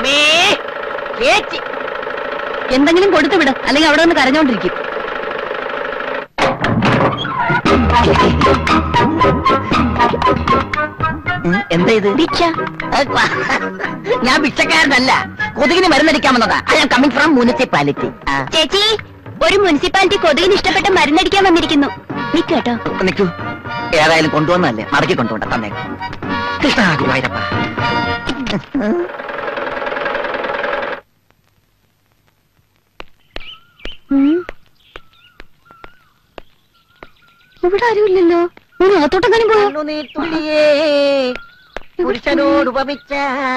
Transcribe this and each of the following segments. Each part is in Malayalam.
എന്തെങ്കിലും കൊടുത്തു വിട്, അല്ലെങ്കിൽ അവിടെ ഒന്ന് കരഞ്ഞോണ്ടിരിക്കും. എന്താ ഇത്? ഭിക്ഷ. ഞാൻ ഭിക്ഷക്കാരനല്ല, കൊതുകിന് മരുന്നടിക്കാൻ വന്നതാ. I am coming from municipality. ചേച്ചി, ഒരു മുനിസിപ്പാലിറ്റി കൊതുകിന് ഇഷ്ടപ്പെട്ട മരുന്നടിക്കാൻ വന്നിരിക്കുന്നു. നിക്കട്ടോ. നിക്കൂ. ഏതായാലും കൊണ്ടുവന്നല്ലേ, മടക്കി കൊണ്ടുപോണ്ട. തന്നെ കൃഷ്ണ ഗുരുവായൂരപ്പ. ഇവിടെ ആരുമില്ലല്ലോ. ഒരു അകത്തോട്ടെങ്ങാനും പോയോ? പുരുഷനോട് ഉപമിച്ച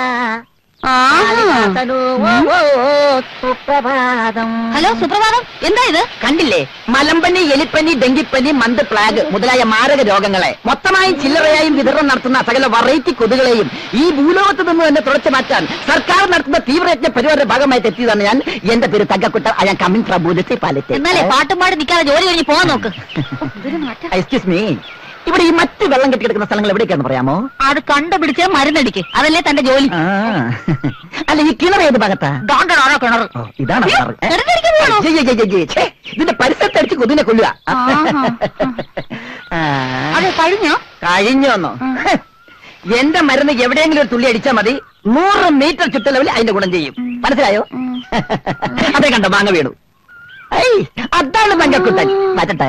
സുപ്രഭാതം. ഹലോ, സുപ്രഭാതം. എന്താ ഇത്? കണ്ടില്ലേ, മലമ്പനി, എലിപ്പനി, ഡെങ്കിപ്പനി, മന്ത് പ്ലാഗ് മുതലായ മാരക രോഗങ്ങളെ മൊത്തമായും ചില്ലറയായും വിതരണം നടത്തുന്ന സകല വെറൈറ്റി കൊതുകളെയും ഈ ഭൂലോകത്ത് നിന്ന് തന്നെ തുടച്ചു മാറ്റാൻ സർക്കാർ നടത്തുന്ന തീവ്രയജ്ഞ പരിപാടിയുടെ ഭാഗമായിട്ട് എത്തിയതാണ് ഞാൻ. എന്റെ പേര് Thankakkutta. I am coming from municipality. എന്നാലേ പാട്ടും പാടി നിൽക്കാതെ ജോലി കഴിഞ്ഞ് പോകാൻ നോക്ക്. എക്സ്ക്യൂസ് മീ, ഇവിടെ ഈ മറ്റ് വെള്ളം കെട്ടിക്കിടക്കുന്ന സ്ഥലങ്ങൾ എവിടേക്കാന്ന് പറയാമോ? അത് കണ്ടുപിടിച്ച് മരുന്നടിക്ക്. അതല്ലേ തന്റെ ജോലി. അല്ല, ഈ കിണർ ഏത് ഭാഗത്താ? കിണർ ഇതാണ് ഇതിന്റെ പരിസരത്തടിച്ച് കൊതുകിനെ കൊല്ലുക. കഴിഞ്ഞോന്നോ? എന്റെ മരുന്ന് എവിടെയെങ്കിലും ഒരു തുള്ളി അടിച്ചാൽ മതി, 100 മീറ്റർ ചുറ്റളവിൽ അതിന്റെ ഗുണം ചെയ്യും. മനസ്സിലായോ? അതേ കണ്ടോ, മാങ്ങ വീണു. അതാണ് തങ്കക്കുട്ടൻ. മാറ്റട്ടെ.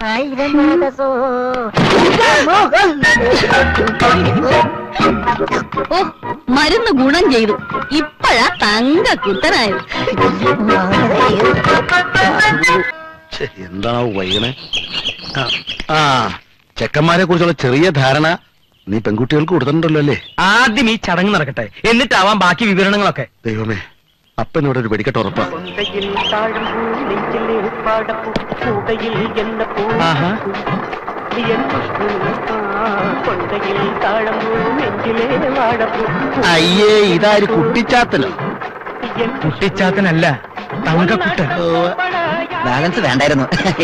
ഓ, മരുന്ന് ഗുണം ചെയ്തു. ഇപ്പഴാ തങ്കക്കുട്ടനായത്. എന്താണോ വൈകണേ? ചെക്കന്മാരെ കുറിച്ചുള്ള ചെറിയ ധാരണ നീ പെൺകുട്ടികൾക്ക് കൊടുത്തിട്ടുണ്ടല്ലോ അല്ലേ? ആദ്യം ഈ ചടങ്ങ് നടക്കട്ടെ, എന്നിട്ടാവാം ബാക്കി വിവരണങ്ങളൊക്കെ. ദൈവമേ, അപ്പനോട് ഒരു വെടിക്കെട്ട് ഉറപ്പാ. അയ്യേ, ഇതാര് കുട്ടിച്ചാത്തനോ? കുട്ടിച്ചാത്തനല്ല, തങ്കക്കുട്ടൻ. ബാലൻസ് വേണ്ടായിരുന്നു.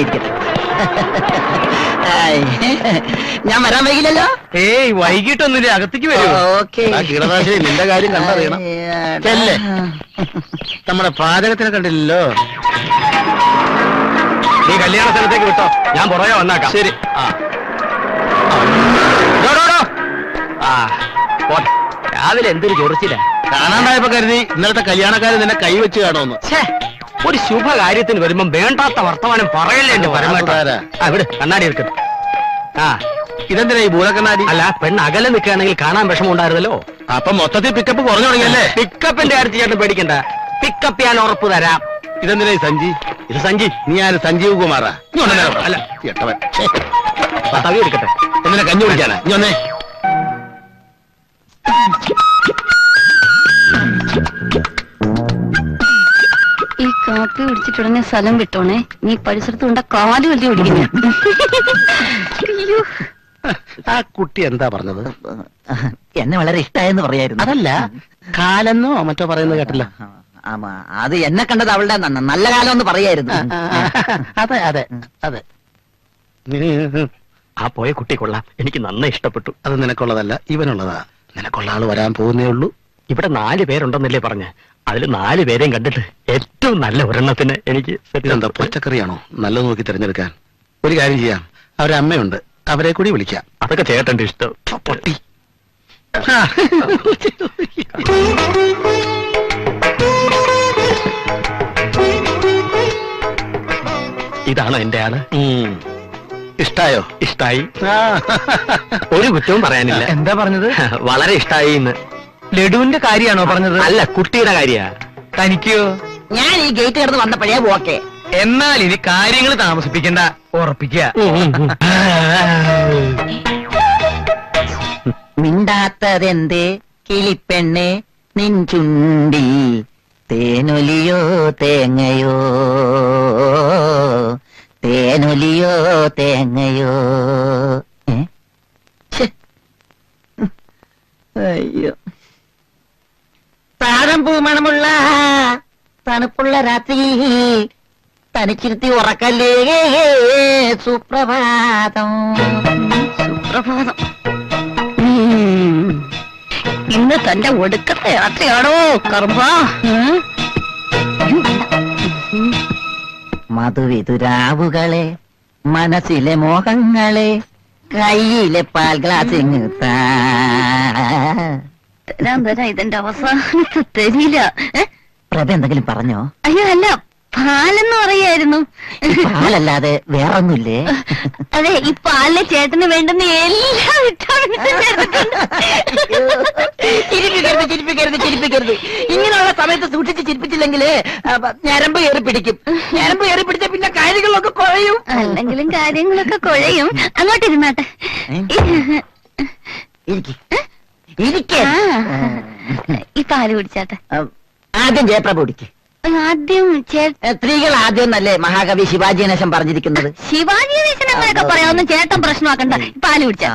ഞാൻ വരാൻ വൈകില്ലല്ലോ? ഏയ്, വൈകിട്ടൊന്നുമില്ല, അകത്തേക്ക് വരും. കീടനാശിനി, നിന്റെ കാര്യം കണ്ടറിയണം. നമ്മുടെ പാചകത്തിനെ കണ്ടില്ലല്ലോ. നീ കല്യാണ സ്ഥലത്തേക്ക് വിട്ടോ, ഞാൻ പുറകെ വന്നാക്കാം. ശരി. രാവിലെ എന്തൊരു ചൊറിച്ചില്ല. കാണാണ്ടായപ്പോ കരുതി ഇന്നലത്തെ കല്യാണക്കാരൻ നിന്നെ കൈവച്ച് കാണുമെന്ന്. ഒരു ശുഭകാര്യത്തിന് വരുമ്പം വേണ്ടാത്ത വർത്തമാനം പറയല്ലേ എന്റെ പരമാവധി. അവിടെ കണ്ണാടി എടുക്കും. ഇതെന്തിനാ ഈ ഭൂലക്കണ്ണാടി? അല്ല, പെണ്ണ് അകലെ നിൽക്കുകയാണെങ്കിൽ കാണാൻ വിഷമം ഉണ്ടായിരുന്നല്ലോ. അപ്പൊ മൊത്തത്തിൽ പിക്കപ്പ് കുറഞ്ഞു തുടങ്ങിയല്ലേ? പിക്കപ്പിന്റെ കാര്യത്തിൽ ചേട്ടൻ പേടിക്കണ്ട, പിക്കപ്പ് ഞാൻ ഉറപ്പ് തരാം. ഇതെന്തിനാ ഈ സഞ്ജി? ഇത് സഞ്ജി. നീ ആര്? സഞ്ജീവ് കുമാറാ? അല്ല, എട്ടവൻ. തവി എടുക്കട്ടെ. എന്തിനാ കഞ്ഞി കുടിക്കാനാ? നീ ഒന്നേ. ഈ കാപ്പി കുടിച്ചിട്ടുടനെ സ്ഥലം വിട്ടോണേ. നീ പരിസരത്ത് കൊണ്ട കാല് വലിയ ഒടിക്കുന്ന. ആ കുട്ടി എന്താ പറഞ്ഞത്? എന്നെ വളരെ ഇഷ്ടമായെന്ന് പറയായിരുന്നു. അതല്ല, കാലെന്നോ മറ്റോ പറയുന്നത് കേട്ടല്ലോ. അത് എന്നെ കണ്ടത് അവളുടെ നല്ല കാലം എന്ന് പറയായിരുന്നു. അതെ അതെ അതെ. ആ പോയ കുട്ടി കൊള്ളാം, എനിക്ക് നന്നായി ഇഷ്ടപ്പെട്ടു. അത് നിനക്കുള്ളതല്ല, ഇവനുള്ളതാ. നിനക്കുള്ള ആള് വരാൻ പോകുന്നേ ഉള്ളൂ. ഇവിടെ 4 പേരുണ്ടെന്നല്ലേ പറഞ്ഞ്? അതിൽ 4 പേരെയും കണ്ടിട്ട് ഏറ്റവും നല്ല ഒരെണ്ണത്തിന് എനിക്ക്. എന്താ പച്ചക്കറിയാണോ നല്ലത് നോക്കി തിരഞ്ഞെടുക്കാൻ? ഒരു കാര്യം ചെയ്യാം, അവരെ അമ്മയുണ്ട്, അവരെ കൂടി വിളിക്കാം. അതൊക്കെ ചേട്ടന്റെ ഇഷ്ടം. പൊട്ടി. ഇതാണോ എന്റെ ആള്? ഇഷ്ടായോ? ഇഷ്ടായി. ഒരു കുറ്റവും പറയാനില്ല. എന്താ പറഞ്ഞത്? വളരെ ഇഷ്ടായി. ഇന്ന് ലഡുവിന്റെ കാര്യമാണോ പറഞ്ഞത്? അല്ല, കുട്ടിയുടെ കാര്യ. തനിക്കോ? ഞാൻ ഈ ഗേറ്റ് കടന്ന് വന്നപ്പോഴേ ഓക്കെ. എന്നാൽ ഇനി കാര്യങ്ങൾ താമസിപ്പിക്കണ്ട, ഉറപ്പിക്കുക. മിണ്ടാത്തതെന്തേ കിളിപ്പെണ്ണെ നിൻചുണ്ടിൽ തേനൊലിയോ തേങ്ങയോ, തേനൊലിയോ തേങ്ങയോ. അയ്യോ, താഴമ്പൂ മണമുള്ള തണുപ്പുള്ള രാത്രി തനിച്ചിരുത്തി ഉറക്കല്ലേ. സുപ്രഭാതം. സുപ്രഭാതം. ഇന്ന് തന്റെ ഒടുക്കത്തെ യാത്രയാണോ കർമ്മ? മധുവിതുരാവുകളെ, മനസ്സിലെ മോഹങ്ങളെ, കയ്യിലെ പാൽ ഗ്ലാസ് തരാൻ തരാ ഇതിന്റെ അവസാനത്തെ തരില്ല. പ്രഭ എന്തെങ്കിലും പറഞ്ഞോ? അയ്യോ അല്ല, പാലെന്ന് പറയായിരുന്നു. പാലല്ലാതെ വേറൊന്നുമില്ലേ? അതെ, ഈ പാലിലെ ചേട്ടന് വേണ്ടുന്ന എല്ലാ വിറ്റാമിൻസും ചേർത്തിട്ടുണ്ട്. ചിരിപ്പിക്കരുത്. ഇങ്ങനെയുള്ള സമയത്ത് സൂക്ഷിച്ച് ചിരിപ്പിച്ചില്ലെങ്കിൽ ഞരമ്പ് കയറി പിടിക്കും. ഞരമ്പ് കയറി പിടിച്ച പിന്നെ കാര്യങ്ങളൊക്കെ കുഴയും. അല്ലെങ്കിലും കാര്യങ്ങളൊക്കെ കുഴയും. അങ്ങോട്ട് ഇരുന്നാട്ടെ. ഈ പാല് കുടിച്ചാട്ടെ. ആദ്യം ജയപ്രഭ കുടിക്ക്. ആദ്യം സ്ത്രീകൾ ആദ്യം എന്നല്ലേ മഹാകവി ശിവാജി ഗണേശൻ പറഞ്ഞിരിക്കുന്നത്? ശിവാജി ഗണേശൻ അങ്ങനെയൊക്കെ പറയാവുന്ന ചേട്ടൻ പ്രശ്നമാക്കണ്ട. പാല് കുടിച്ചാ.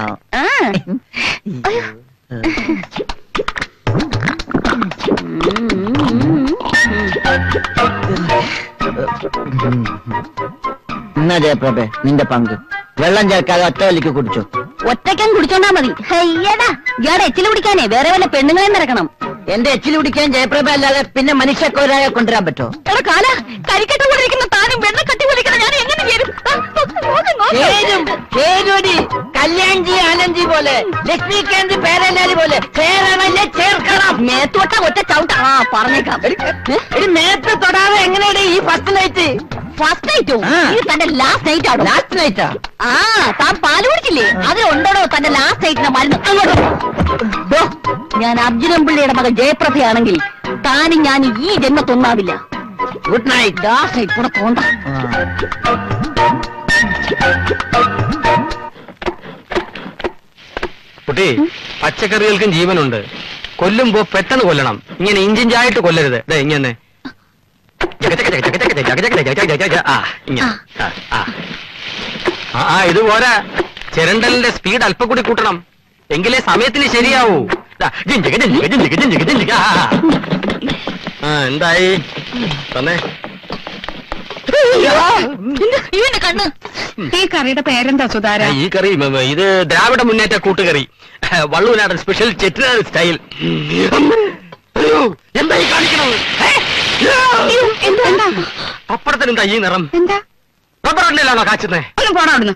എന്നാ ജയപ്രഭേ നിന്റെ പങ്ക്. വെള്ളം ചേർക്കാതെ ഒറ്റ വലിക്ക് കുടിച്ചു. ഒറ്റയ്ക്കാൻ കുടിച്ചോണ്ടാ മതി. ഹയ്യടാ, ഇയാടെ എച്ചില് കുടിക്കാനേ വേറെ വല്ല പെണ്ണുങ്ങളെ നിറക്കണം. എന്റെ എച്ചിൽ കുടിക്കാൻ ജയപ്രഭ അല്ലാതെ പിന്നെ മനുഷ്യക്കോരായ കൊണ്ടുവരാൻ പറ്റോ? എടാ കാല, കരിക്കട്ട കൊണ്ടിരിക്കുന്ന താനും വെള്ളം കട്ടി കൊണ്ടിരിക്കുന്ന ഞാൻ എങ്ങനെ ചേരും? കല്യാൺജി ആനന്ദ്ജി പോലെ, ലക്ഷ്മികാന്ത് പേരല്ലാലി പോലെ ചേരണല്ലേ ചേർക്കണം. മേത്തോട്ട ഒറ്റ ചവിട്ട. പറഞ്ഞേക്കാം. നേരത്തെ തൊടാതെ എങ്ങനെയാണ് ഈ ഫസ്റ്റ് നൈറ്റ്? ഫസ്റ്റ് നൈറ്റോ? ഇത് തന്റെ ലാസ്റ്റ് നൈറ്റ് ആണോ? ലാസ്റ്റ് നൈറ്റാ? താൻ പാല് കുടിച്ചില്ലേ? അതിലുണ്ടോ തന്റെ ലാസ്റ്റ് നൈറ്റിന്റെ മരുന്ന്? അങ്ങോട്ടോ. ഞാൻ അർജുനൻ പിള്ളയുടെ മകൾ ജയപ്രഭയാണെങ്കിൽ താനും ഞാൻ ഈ ജന്മത്തൊന്നാവില്ല. Good night. ലാസ്റ്റ് നൈറ്റ് കൂടെ പോണ്ട. കുട്ടി, പച്ചക്കറികൾക്കും ജീവനുണ്ട്. കൊല്ലുമ്പോ പെട്ടെന്ന് കൊല്ലണം. ഇങ്ങനെ ഇഞ്ചിഞ്ചായിട്ട് കൊല്ലരുത്. ഇങ്ങനെ ഇത് പോരാ. ചിരണ്ടലിന്റെ സ്പീഡ് അല്പം കൂടി കൂട്ടണം. എങ്കിലേ സമയത്തിന് ശരിയാവൂ. എന്തായി തന്നെ? കണ്ണ്. ഈ കറിയുടെ പേരെന്താ സുധാര? ഈ കറി ഇത് ദ്രാവിഡ മുന്നേറ്റ കൂട്ടുകറി. വള്ളുവനാടൻ സ്പെഷ്യൽ ചെറ്റിനാട് സ്റ്റൈൽ. എന്തായി കാണിക്കണത്? പപ്പടത്തിനെന്താ ഈ നിറം? എന്താ റബ്ബർ എണ്ണയിലാണോ കാച്ചുന്നേ? ഒന്ന് പോടാ അവിടുന്ന്.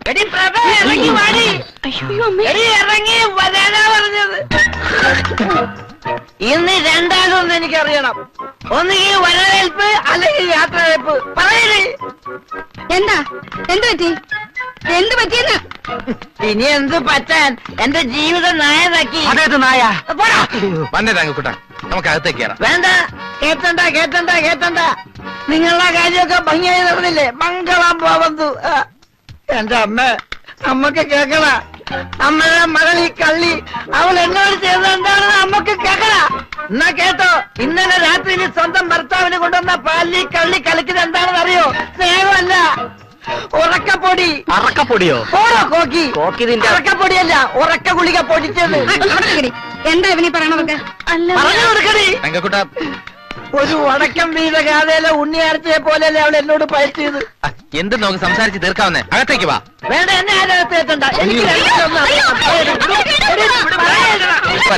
ഇന്ന് രണ്ടാകൊന്ന് എനിക്കറിയണം. ഒന്നുകിൽ വരവേൽപ്പ് അല്ലെങ്കിൽ യാത്രവേൽപ്പ്. പറയണേ എന്താ? എന്ത് പറ്റി? എന്ത് പറ്റിയെന്ന്? ഇനി എന്ത് പറ്റാൻ? എന്റെ ജീവിതം നായതാക്കി. അതേത് നായ? വന്നേ തങ്കക്കുട്ട, നമുക്ക് അകത്തേക്ക് കയറാം. വേണ്ട, കേട്ടണ്ട. നിങ്ങളുടെ കാര്യമൊക്കെ ഭംഗിയായി നടന്നില്ലേ? മംഗളം പോവന്തു. എന്റെ അമ്മക്ക് കേക്കണ. അമ്മയുടെ മകൾ ഈ കള്ളി അവൾ എന്നോട് ചെയ്തത് എന്താണെന്ന് അമ്മക്ക് കേക്കണ. എന്നാ കേട്ടോ, ഇന്നലെ രാത്രിയിൽ സ്വന്തം ഭർത്താവിന് കൊണ്ടുവന്ന പാലി കള്ളി കളിക്കുന്നത് എന്താണെന്ന് അറിയോ? സ്നേഹമല്ല, ഉറക്കപ്പൊടി. അറക്കപ്പൊടിയോ? ഓരോ കോക്കി. ഉറക്കപ്പൊടിയല്ല, ഉറക്ക ഗുളിക പൊടിച്ചത്. എന്താ ഇവനീ പറയണതൊക്കെ? പറഞ്ഞു കൊടുക്കണേ. തങ്കക്കുട്ട, ഒരു വടക്കം വീത ഗാഥയിലെ ഉണ്ണിയാർച്ചയെ പോലെയല്ലേ അവൾ എന്നോട് പയറ്റിയത്. എന്ത് നമുക്ക് സംസാരിച്ച് തീർക്കാവുന്നേ? അകത്തേക്ക് വാ. വേണ്ട, എന്നെ അതിനകത്ത് എത്തണ്ട. എനിക്ക് രണ്ടിലൊന്നും അറിയാം.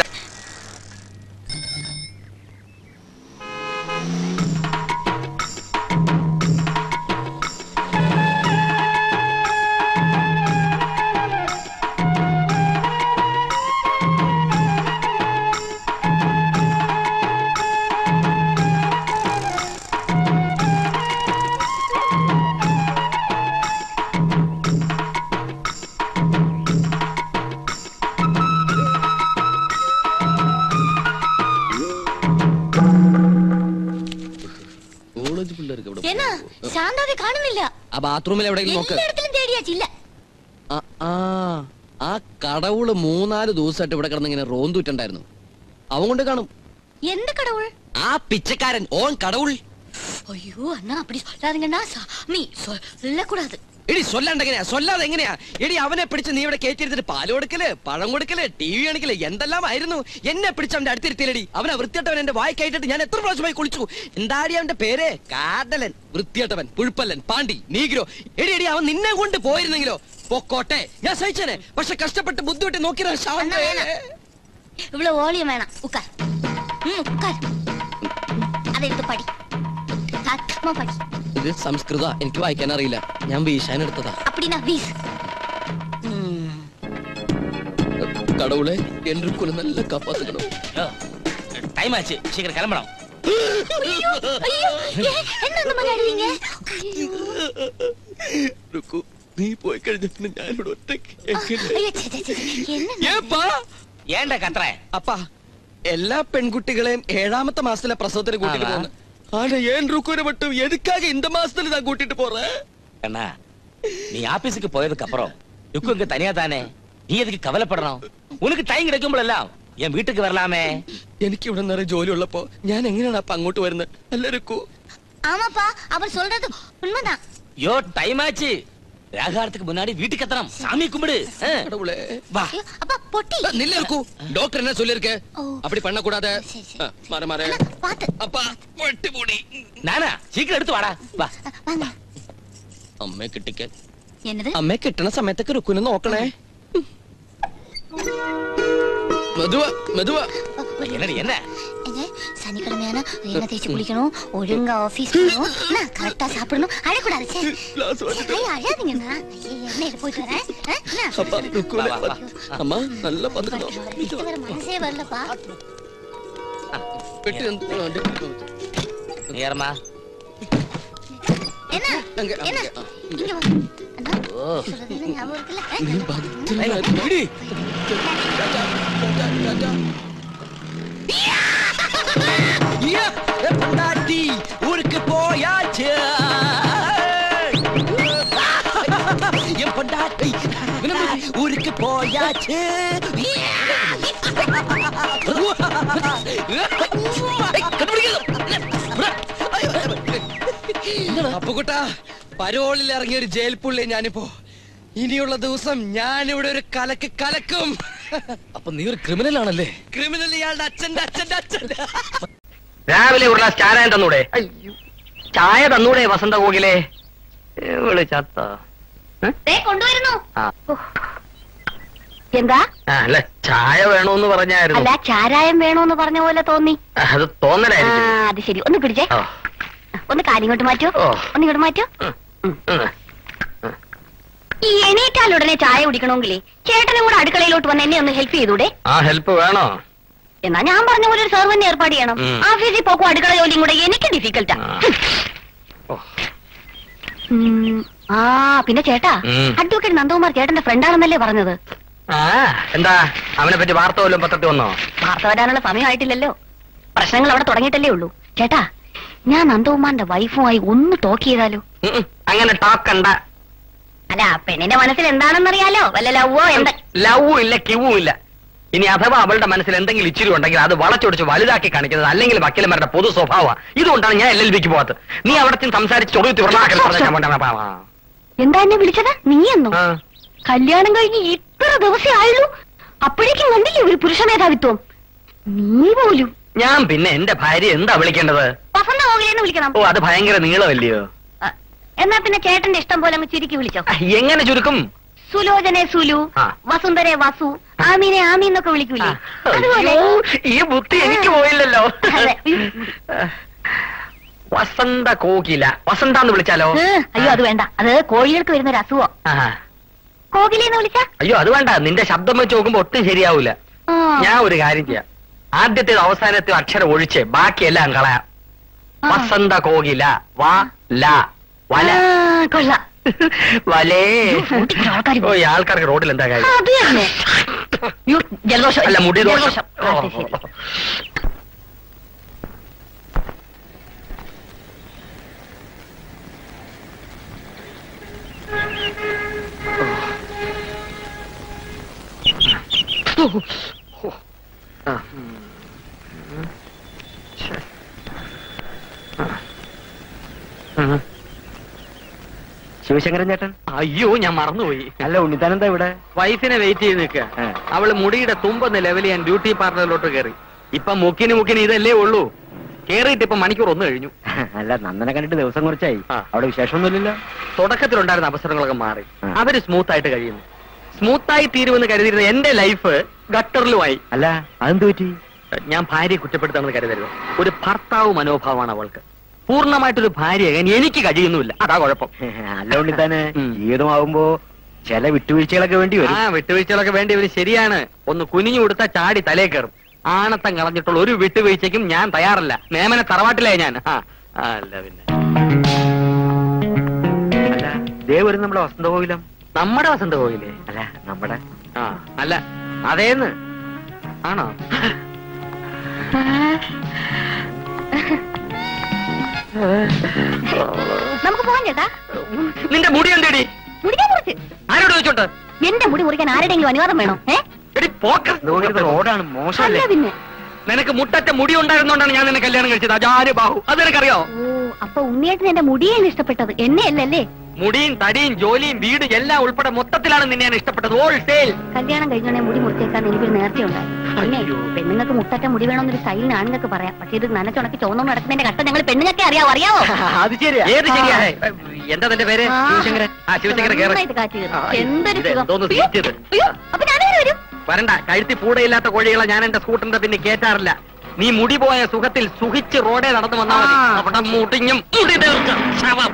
ശാന്താതെ കാണുന്നില്ല. ആ ബാത്റൂമിൽ എവിടെയെങ്കിലും നോക്ക്. എല്ലായിടത്തിലും തേടിയാച്ചില്ല. ആ കടവുള് 3-4 ദിവസമായിട്ട് ഇവിടെ കിടന്ന് ഇങ്ങനെ റോന്തൂറ്റുണ്ടായിരുന്നു. അവൻ കൊണ്ട് കാണും. എന്ത് കടവുൾ? ആ പിച്ചക്കാരൻ ഓൻ കടവുൾ. അയ്യോ അണ്ണാ, അപ്പടി சொல்லாதீங்கண்ணா சாமி, சொல்லக்கூடாது. എടി സൊല്ലാണ്ടെങ്ങനെയാ? സൊല്ലാതെ എങ്ങനെയാ? എടി അവനെ പിടിച്ച് നീ ഇവിടെ കയറ്റിരുത്തിട്ട് പാല് കൊടുക്കല്, പഴം കൊടുക്കല്, TV കാണിക്കല്, എന്തെല്ലാം ആയിരുന്നു. എന്നെ പിടിച്ച് അവന്റെ അടുത്തിരുത്തിയടി. അവനെ വൃത്തിയട്ടവൻ എന്റെ വായി കയറ്റിട്ട് ഞാൻ എത്ര പ്രാവശ്യമായി കുളിച്ചു. എന്താടി അവന്റെ പേര്? കാടലൻ, വൃത്തിയട്ടവൻ, പുഴുപ്പല്ലൻ, പാണ്ടി, നീഗ്രോ. എടി അവൻ നിന്നെ കൊണ്ട് പോയിരുന്നെങ്കിലോ? പൊക്കോട്ടെ, ഞാൻ സഹിച്ചേനെ. പക്ഷെ കഷ്ടപ്പെട്ട് ബുദ്ധിമുട്ടി നോക്കിയതാ. ഇവിടെ ഓളിയം വേണം. ഉക്കാർ ഉക്കാർ. അതെടുത്ത് പഠി. പഠി. ഇത് സംസ്കൃത, എനിക്ക് വായിക്കാൻ അറിയില്ല. ഞാൻ വീശാൻ എടുത്തതാ. അപ്പടിനാ വീസ്. கடவுளே என்றுக்குள்ள நல்ல காப்பாத்துக்கணும். டைம் ஆச்சு, சீக்கிரம் கிளம்பணும். നീ പോയി കഴിഞ്ഞ ഞാനിവിടെ ഒറ്റയ്ക്ക്. ഏണ്ടാ കത്രേ? അപ്പാ, എല്ലാ പെൺകുട്ടികളെയും 7ാമത്തെ മാസത്തിലെ പ്രസവത്തിന് കൂട്ടിട്ട് പോകുന്നു. ஆனா ஏன் ருக்குரை மட்டும் எதுக்காக இந்த மாசத்துல தான் கூட்டிட்டு போற? அண்ணா, நீ ஆபீஸுக்கு போயதுக்கு அப்புறம் ருக்கு இங்க தனியா தானே, நீ எதுக்கு கவலைப்படணும்? உனக்கு டைம் கிடைக்கும்போதெல்லாம் என் வீட்டுக்கு வரலாமே. എനിക്ക് ഇവിടെ നിറയെ ജോലി ഉള്ളപ്പോ ഞാൻ എങ്ങനെയാണ് അപ്പൊ അങ്ങോട്ട് വരുന്നത്? അല്ല ருக்கு. ஆமாப்பா, அவர் சொல்றது உண்மைதான். யோ, டைம் ஆச்சு. ராகாரத்துக்கு முன்னாடி வீட்டுக்கு எத்தனம், சாமி கும்பிடு. கடவுளே, வா. அப்பா பொட்டி. நில்ல ருக்கு. டாக்டர் என்ன சொல்லிருக்க? அப்படி பண்ண கூடாது. மாற மாற. பாத்து. அப்பா, பொட்டி போடி. நானா, சீக்கிரம் எடுத்து வாடா. வா. வாங்க. അമ്മയെ കിട്ടിക്കാൻ. என்னது? അമ്മയെ കിട്ടണ സമയത്തൊക്കെ രുക്കുനെ നോക്കണേ. മെതുവാ മെതുവാ. என்னடி என்ன? சனிக்கிழமையான எண்ணெய் தேய்ச்சி குளிக்கணும், ஒழுங்கா ஆபீஸ் போகணும், கரெக்டா சாப்பிடணும், அழக்கூடாது. அழாதீங்கண்ணா, எண்ணெயில போயிட்டு வரேன். அம்மா நல்லா பாத்துக்கணும். மனசே வரலப்பா. நேரமா என்ன என்ன இங்க வா. அண்ணா, சொல்றது ஞாபகம் இருக்குல்ல? பொண்டாட்டி ஊருக்கு போயாச்சு. என் பொண்டாட்டி ஊருக்கு போயாச்சு. അപ്പുകുട്ടാ, പരോളിൽ ഇറങ്ങിയ ഒരു ജയിൽ പുള്ളി ഞാനിപ്പോ. ഇനിയുള്ള ദിവസം ഞാനിവിടെ ഒരു കലക്ക് കലക്കും. അപ്പൊ നീ ഒരു ക്രിമിനൽ ആണല്ലേ? ക്രിമിനൽ ഇയാളുടെ അച്ഛന്റെ അച്ഛന്റെ അച്ഛൻ. രാവിലെ ഒരു ഗ്ലാസ് ചായ തന്നൂടെ? ചായ തന്നൂടെ വസന്ത കോകിലേ? വിളിച്ചത്ത കൊണ്ടുവരുന്നു. എന്താ? അല്ല, ചായ വേണോന്ന് പറഞ്ഞായിരുന്നു. അല്ല, ചാരായം വേണോന്ന് പറഞ്ഞ പോലെ തോന്നി. അത് തോന്നലായിരുന്നു. അത് ശരി, ഒന്ന് പിടിച്ചേ. ഒന്ന് കാലിങ്ങോട്ട് മാറ്റോ, ഒന്ന് ഇങ്ങോട്ട് മാറ്റോ. ഈ എണീറ്റാൽ ഉടനെ ചായ കുടിക്കണമെങ്കിലേ ചേട്ടനും കൂടെ അടുക്കളയിലോട്ട് വന്ന് എന്നെ ഒന്ന് ഹെൽപ്പ് ചെയ്തൂടെ? ആ ഹെൽപ്പ് വേണോ? എന്നാ ഞാൻ പറഞ്ഞ പോലെ ഒരു സെർവന്റ് ഏർപ്പാട് ചെയ്യണം. ഓഫീസിൽ പോക്കും അടുക്കള ജോലിയും കൂടെ എനിക്ക് ഡിഫിക്കൽട്ടാ. ആ പിന്നെ ചേട്ടാ, അഡ്വക്കേറ്റ് നന്ദകുമാർ ചേട്ടന്റെ ഫ്രണ്ടാണെന്നല്ലേ പറഞ്ഞത്? എന്താ അവനെ പറ്റി വാർത്ത പോലും പത്രത്തിൽ വന്നോ? വാർത്ത വരാനുള്ള സമയമായിട്ടില്ലല്ലോ, പ്രശ്നങ്ങൾ അവിടെ തുടങ്ങിയിട്ടല്ലേ ഉള്ളൂ. ചേട്ടാ, ഞാൻ നന്ദകുമാറിന്റെ വൈഫുമായി ഒന്ന് ടോക്ക് ചെയ്താലോ? അങ്ങനെ ടോക്കണ്ട. അല്ല, പെണ്ണിന്റെ മനസ്സിൽ എന്താണെന്നറിയാലോ, വല്ല ലവ്വോ എന്താ? ലവ്വും ഇല്ല, കിവും ഇല്ല. ഇനി അഥവാ അവളുടെ മനസ്സിൽ എന്തെങ്കിലും ഇച്ചിരി ഉണ്ടെങ്കിൽ അത് വളച്ചൊടിച്ച് വലുതാക്കി കാണിക്കുന്നത് അല്ലെങ്കിൽ വക്കീലന്മാരുടെ പൊതു സ്വഭാവമാണ്. ഇതുകൊണ്ടാണ് ഞാൻ LLB-ക്ക് പോകാത്തത്. നീ അവിടെ സംസാരിച്ച് എന്താ എന്നെ വിളിച്ചത്? നീ എന്നോ? കല്യാണം കഴിഞ്ഞ് ഇത്ര ദിവസേ ആയുള്ളൂ, അപ്പോഴേക്കും കണ്ടില്ലേ ഒരു പുരുഷ മേധാവിത്വം? നീ പോലും. ഞാൻ പിന്നെ എന്റെ ഭാര്യ എന്താ വിളിക്കേണ്ടത്? വസന്ത കോകിലെന്ന് വിളിക്കണം. ഓ, അത് ഭയങ്കര നീളമല്ലയോ? എന്നാ പിന്നെ ചേട്ടന്റെ ഇഷ്ടം പോലെ അങ്ങ് ചുരുക്കി വിളിച്ചോ. എങ്ങനെ ചുരുക്കും? സുലോചനെ സുലു, വസുന്ധരെ വസു, ആമീനെ ആമി എന്നൊക്കെ വിളിക്കൂലേ? അതുപോലെ. ഈ ബുദ്ധി എനിക്ക് പോയില്ലല്ലോ. വസന്ത കോകില, വസന്ത എന്ന് വിളിച്ചാലോ? അയ്യോ, അത് വേണ്ട, അത് കോഴികൾക്ക് വരുന്ന ഒരു അസുഖം. കോകിലെന്ന് വിളിച്ചാ? അയ്യോ, അത് വേണ്ട. നിന്റെ ശബ്ദം വെച്ച് നോക്കുമ്പോ ഒട്ടും ശരിയാവൂല. ഞാൻ ഒരു കാര്യം ചെയ്യാം, ആദ്യത്തെ അവസാനത്തെ അക്ഷരം ഒഴിച്ച് ബാക്കിയെല്ലാം കളയാം. വസന്ത കോകില, വ ല വല. കൊള്ളാം. വലേ. ഓ, ഈ ആൾക്കാർക്ക് റോഡിൽ എന്താ കാര്യം? ജലദോഷം അല്ല, മുടി ദോഷം. ശിവശങ്കരൻ ചേട്ടൻ? അയ്യോ, ഞാൻ മറന്നുപോയി. അല്ല, ഉണ്ണിത്താനെന്താ ഇവിടെ? വൈഫിനെ വെയിറ്റ് ചെയ്ത് നിൽക്കുക. അവള് മുടിയുടെ തുമ്പൊന്ന് ലെവൽ ചെയ്യാൻ ബ്യൂട്ടി പാർലറിലോട്ട് കയറി. ഇപ്പൊ മുക്കിന് ഇതല്ലേ ഉള്ളൂ. കേറിയിട്ട് ഇപ്പൊ മണിക്കൂർ 1 കഴിഞ്ഞു. അല്ല, നന്ദനെ കണ്ടിട്ട് ദിവസം കുറച്ചായി. അവിടെ വിശേഷമൊന്നുമില്ലല്ലോ. തുടക്കത്തിലുണ്ടായിരുന്ന അവസരങ്ങളൊക്കെ മാറി. അവര് സ്മൂത്ത് ആയിട്ട് കഴിയുന്നു. സ്മൂത്തായി തീരുമെന്ന് കരുതിയിരുന്ന എന്റെ ലൈഫ് ഗട്ടറിലുമായി. അല്ല അതെന്ത് പറ്റി? ഞാൻ ഭാര്യയെ കുറ്റപ്പെടുത്താമെന്ന് കരുതരുത്. ഒരു ഭർത്താവ് മനോഭാവമാണ് അവൾക്ക്. പൂർണ്ണമായിട്ടൊരു ഭാര്യയാകാൻ എനിക്ക് കഴിയുന്നുമില്ല, അതാ കുഴപ്പം. അല്ല ഉണ്ണിത്താനെ, ജീവിതമാകുമ്പോ ചില വിട്ടുവീഴ്ചകളൊക്കെ വേണ്ടി വരും. വിട്ടുവീഴ്ചകളൊക്കെ വേണ്ടി വരും, ശരിയാണ്. ഒന്ന് കുനിഞ്ഞു കൊടുത്താൽ ചാടി തലേ കയറും. ആണത്തം കളഞ്ഞിട്ടുള്ള ഒരു വിട്ടുവീഴ്ചയ്ക്കും ഞാൻ തയ്യാറല്ല. നേമന തറവാട്ടിലായി ഞാൻ. അല്ല പിന്നെ അല്ല ദേ വരും നമ്മുടെ വസന്തകോവിലം. നമ്മുടെ വസന്തകോവിലേ? അല്ല നമ്മുടെ. അല്ല അതേന്ന് ആണോ? നമുക്ക് പോകാൻ ചേട്ടാ. നിന്റെ മുടി എന്തേടി? മുടിക്കാൻ മുറിച്ച്. ആരോട് ചോദിച്ചോട്ട്? എന്റെ മുടി മുറിക്കാൻ ആരുടെയെങ്കിലും അനുവാദം വേണോ? എടി പോക്ക്. റോഡാണ് മോശമല്ലേ? അല്ല പിന്നെ നിനക്ക് മുട്ടറ്റ മുടി ഉണ്ടായിരുന്നോണ്ടാണ് ഞാൻ നിന്നെ കല്യാണം കഴിച്ചത്. അജാര് ബാഹു, അത് നിനക്കറിയോ? ഓ, അപ്പൊ ഉണ്ണിയേട്ടൻ എന്റെ മുടിയാണ് ഇഷ്ടപ്പെട്ടത്, എന്നെ അല്ലല്ലേ? മുടിയും തടിയും ജോലിയും വീട് എല്ലാം ഉൾപ്പെടെ മൊത്തത്തിലാണ് നിന്നെ ഞാൻ ഇഷ്ടപ്പെട്ടത്. ഹോൾസെയിൽ. കല്യാണം കഴിഞ്ഞോണെ മുടി മുറിച്ചേക്കാൻ എനിക്കൊരു നേരത്തെ ഉണ്ടായി. പിന്നെ പെണ്ണുങ്ങൾക്ക് മുട്ടറ്റ മുടി വേണമെന്നൊരു സ്റ്റൈലിന് ആണുങ്ങൾക്ക് പറയാം. പക്ഷെ ഇത് നനച്ചുണക്കി ചോന്നോന്ന് നടക്കുന്നതിന്റെ കഷ്ടം ഞങ്ങൾ പെണ്ണുങ്ങൾക്ക് അറിയാവോ? അത് ശരിയാ. ഏത് ശരിയാ? എന്താ തന്റെ പേര്? ശിവശങ്കരൻ. ശിവശങ്കരൻ കേറ്. നന്നായിട്ട് കാറ്റ് കയറും. എന്തൊരു സുഖം. എന്തോന്ന് സീറ്റത്? അയ്യോ, അപ്പൊ ഞാനങ്ങനെ വരും. വരണ്ട. കഴുത്തി പൂടയില്ലാത്ത കോഴികളെ ഞാൻ എന്റെ സ്കൂട്ടറിന്റെ പിന്നെ കേറ്റാറില്ല. നീ മുടി പോയ സുഖത്തിൽ സുഖിച്ച് റോഡേ നടന്നു വന്നാൽ മതി. അവിടെ മുടിഞ്ഞും മുടി തീർക്കും ശവം.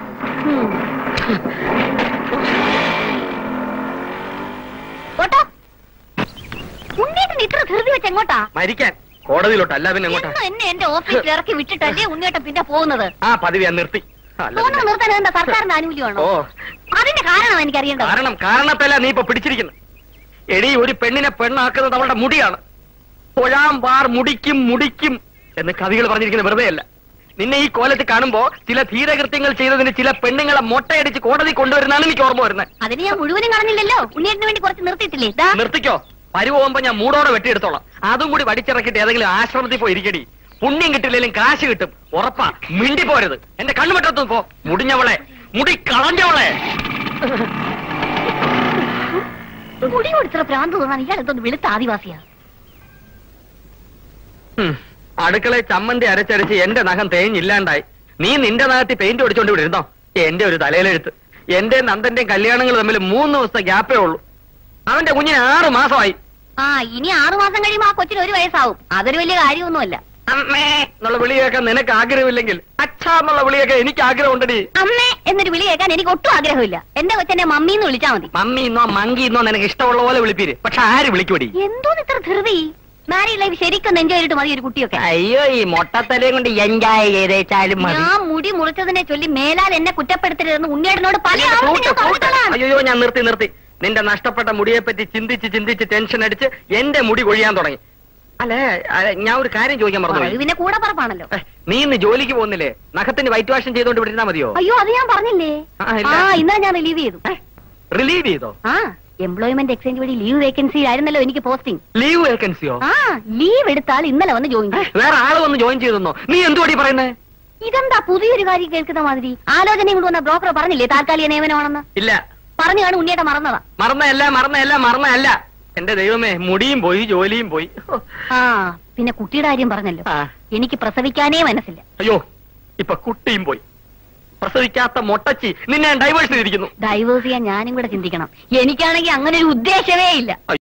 ഓട്ടോ ഉണ്ണിയേട്ടൻ ഇത്ര ധൃതി വെച്ച് എങ്ങോട്ടാ? മരിക്കാൻ. കോടതിയിലോട്ട്. അല്ല പിന്നെ എങ്ങോട്ടാ? എന്നെ എന്റെ ഓഫീസിൽ ഇറക്കി വിട്ടിട്ടല്ലേ ഉണ്ണിയേട്ടൻ പിന്നെ പോകുന്നത്? പതിവ് ഞാൻ നിർത്തി. പോകുന്നത് നിർത്താൻ എന്താ സർക്കാരിന്റെ ആനുകൂല്യമാണോ? അതിന്റെ കാരണം എനിക്ക് അറിയേണ്ടത്. കാരണത്തല്ല നീ ഇപ്പൊ പിടിച്ചിരിക്കുന്നത്. എടി, ഒരു പെണ്ണിനെ പെണ്ണാക്കുന്നത് അവളുടെ മുടിയാണ്. പൊഴാം വാർ മുടിക്കും മുടിക്കും എന്ന് കവികൾ പറഞ്ഞിരിക്കുന്നത് വെറുതെ അല്ല. നിന്നെ ഈ കോലത്തിൽ കാണുമ്പോ ചില ധീരകൃത്യങ്ങൾ ചെയ്തതിന് ചില പെണ്ണുങ്ങളെ മൊട്ടയടിച്ച് കോടതി കൊണ്ടുവരുന്നതാണ് എനിക്ക് ഓർമ്മ വരുന്നത്. അതിന് ഞാൻ മുഴുവനും കാണുന്നില്ലല്ലോ. ഉണ്ണിയേട്ടന് വേണ്ടി കുറച്ച് നിർത്തിയിട്ടില്ലേ? നിർത്തിക്കോ. പരുവുമ്പോ ഞാൻ മൂടോടെ വെട്ടിയെടുത്തോളാം. അതും കൂടി വടിച്ചിറക്കിട്ട് ഏതെങ്കിലും ആശ്രമത്തിൽ പോയി ഇരിക്കടി. പുണ്യം കിട്ടില്ലെങ്കിലും കാശ് കിട്ടും, ഉറപ്പാ. മിണ്ടി പോരുത്. എന്റെ കണ്ണുമെട്ടത്തു പോ. മുടിഞ്ഞവളെ, മുടി കളഞ്ഞവളെ. മുടി കൊടുത്ത ഭ്രാന്ത് തോന്നാൻ ഇയാൾ എന്തോന്ന് വെളുത്ത ആദിവാസിയാ. അടുക്കളയിൽ ചമ്മന്തി അരച്ചരച്ച് എന്റെ നഖം തേഞ്ഞില്ലാണ്ടായി. നീ നിന്റെ നഖത്തിൽ പെയിന്റ് ഒടിച്ചോണ്ട് ഇവിടെ ഇരുന്നോ? എന്റെ ഒരു തലയിലെഴുത്ത്. എന്റെ നന്ദന്റെയും കല്യാണങ്ങൾ തമ്മിൽ 3 ദിവസത്തെ ഗ്യാപ്പേ ഉള്ളൂ. അവന്റെ കുഞ്ഞിന് 6 മാസമായി. ഇനി 6 മാസം കഴിയുമ്പോ ആ കൊച്ചിന് 1 വയസ്സാവും. അതൊരു വലിയ കാര്യമൊന്നുമല്ല. അമ്മേ എന്നുള്ള വിളി കേൾക്കാൻ നിനക്ക് ആഗ്രഹമില്ലെങ്കിൽ അച്ഛാ എന്നുള്ള വിളി കേൾക്കാൻ എനിക്ക് ആഗ്രഹമുണ്ടടി. അമ്മേ എന്നൊരു വിളി കേൾക്കാൻ എനിക്ക് ഒട്ടും ആഗ്രഹമില്ല. എന്റെ കൊച്ചെന്നെ മമ്മി എന്ന് വിളിച്ചാ മതി. മമ്മിന്നോ മങ്കിന്നോ നിനക്ക് ഇഷ്ടമുള്ള പോലെ വിളിപ്പീര്. പക്ഷെ ആര് വിളിക്കൂടി? എന്തോന്ന് ഇത്ര ധൃതി? മാരീഡ് ലൈഫ് ശരിക്കും എൻജോയ് ചെയ്തിട്ട് മതി ഒരു കുട്ടിയൊക്കെ. അയ്യോ, ഈ മൊട്ടത്തലയും കൊണ്ട് എൻജോയ് ചെയ്തേച്ചാലും മതി. ഞാൻ മുടി മുറിച്ചതിനെ ചൊല്ലി മേലാൽ എന്നെ കുറ്റപ്പെടുത്തരുതെന്ന് ഉണ്ണിയേട്ടനോട് പല ആവർത്തി ഞാൻ പറഞ്ഞിട്ടുള്ളതാണ്. അയ്യോ, ഞാൻ നിർത്തി. നിന്റെ നഷ്ടപ്പെട്ട മുടിയെ പറ്റി ചിന്തിച്ച് ടെൻഷൻ അടിച്ച് എന്റെ മുടി കൊഴിയാൻ തുടങ്ങി. അല്ലേ, ഞാൻ ഒരു കാര്യം ചോദിക്കാൻ പറഞ്ഞു. പിന്നെ കൂടെ പറപ്പാണല്ലോ. നീ ഇന്ന് ജോലിക്ക് പോകുന്നില്ലേ? നഖത്തിന് വൈറ്റ് വാഷ് ചെയ്തോണ്ട് വിട്ടിരുന്നാ മതിയോ? അയ്യോ, അത് ഞാൻ പറഞ്ഞില്ലേ. ഇന്നലെ ഞാൻ റിലീവ് ചെയ്തു. റിലീവ് ചെയ്തോ? എംപ്ലോയ്മെന്റ് എക്സ്ചേഞ്ച് വഴി ലീവ് വേക്കൻസി ആയിരുന്നല്ലോ എനിക്ക് പോസ്റ്റിംഗ്. ലീവ് വേക്കൻസിയോ? ലീവ് എടുത്താൽ ഇന്നലെ വന്ന് ജോയിൻ ചെയ്യും. വേറെ ആള് വന്ന് ജോയിൻ ചെയ്തെന്നോ? നീ എന്തുവാടി പറയുന്നേ? ഇതെന്താ പുതിയൊരു കാര്യം കേൾക്കുന്ന മാതിരി? ആലോചനയും കൊണ്ട് വന്ന ബ്രോക്കർ പറഞ്ഞില്ലേ താൽക്കാലിക നിയമനമാണെന്ന്? ഇല്ല. പറഞ്ഞു കാണും ഉണ്ണിയേട്ടൻ മറന്നതാ. മറന്നല്ല. എന്റെ ദൈവമേ, മുടിയും പോയി, ജോലിയും പോയി. പിന്നെ കുട്ടിയുടെ കാര്യം പറഞ്ഞല്ലോ. എനിക്ക് പ്രസവിക്കാനേ മനസ്സില്ല. അയ്യോ, ഇപ്പൊ കുട്ടിയും പോയി. പ്രസവിക്കാത്ത മൊട്ടച്ചി നിന്നെ ഡൈവേഴ്സ് ചെയ്തിരിക്കുന്നു. ഡൈവേഴ്സ് ചെയ്യാൻ ഞാനും കൂടെ ചിന്തിക്കണം. എനിക്കാണെങ്കിൽ അങ്ങനെ ഒരു ഉദ്ദേശമേ ഇല്ല.